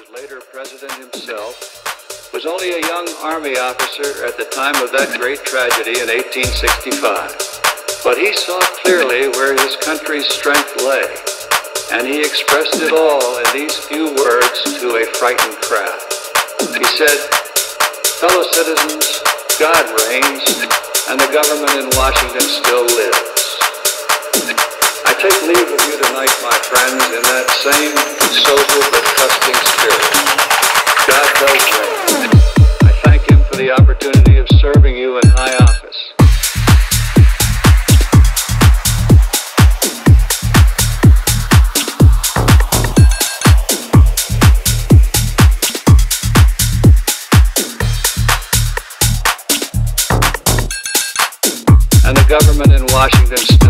later president himself, was only a young army officer at the time of that great tragedy in 1865. But he saw clearly where his country's strength lay, and he expressed it all in these few words to a frightened crowd. He said, "Fellow citizens, God reigns, and the government in Washington still lives. I take leave of you tonight, my friends, in that same sober but trusting spirit. God does reign. I thank him for the opportunity of serving you in high office." And the government in Washington